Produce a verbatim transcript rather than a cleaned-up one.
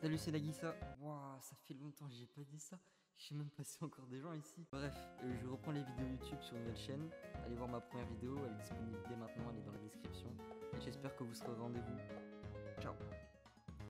Salut, c'est Nagisa. Waouh, ça fait longtemps que j'ai pas dit ça. Je sais même pas s'il y a encore des gens ici. Bref, euh, je reprends les vidéos YouTube sur une nouvelle chaîne. Allez voir ma première vidéo, elle est disponible dès maintenant, elle est dans la description. Et j'espère que vous serez au rendez-vous. Ciao.